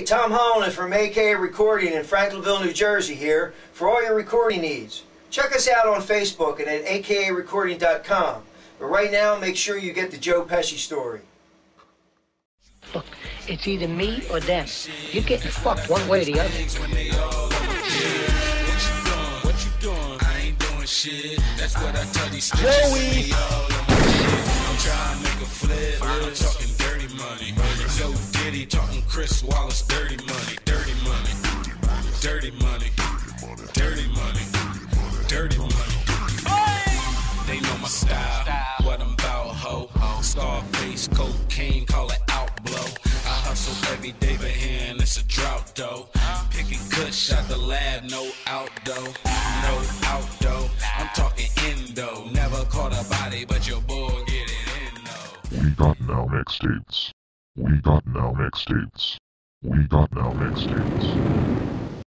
Hey, Tom Hollenden from AKA Recording in Franklinville, New Jersey here for all your recording needs. Check us out on Facebook and at akarecording.com. But right now, make sure you get the Joe Pesci story. Look, it's either me or them. You're getting fucked one way or the other. What you doing? I ain't doing shit. That's what I tell these Joey! I'm trying to make a flip. I'm talking dirty money. So Diddy talking Chris Wallace dirty money. Dirty money. Dirty money. Dirty money. Dirty money. They know my style. What I'm about, ho. Scarface, cocaine, call it outblow. I hustle every day, but here it's a drought, though. Picking kush out the lab, no outdoor. No outdoor. I'm talking indo. Never caught a body, but your boy get it in, though. We got now mixtapes. We got now mixtapes. We got now mixtapes.